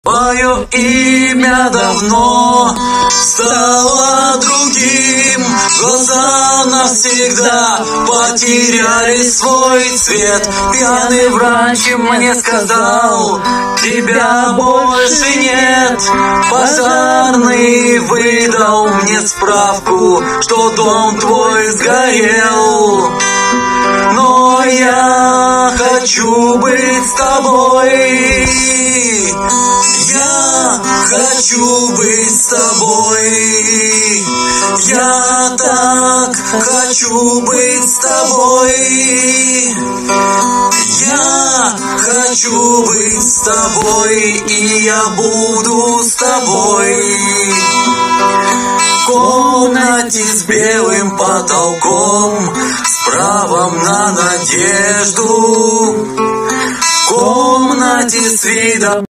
Твое имя давно стало другим, глаза навсегда потеряли свой цвет. Пьяный врач мне сказал, тебя больше нет. Пожарный выдал мне справку, что дом твой сгорел. Но я хочу быть с тобой. Я хочу быть с тобой. Я так хочу быть с тобой. Я хочу быть с тобой, и я буду с тобой. В комнате с белым потолком, с правом на надежду. В комнате с видом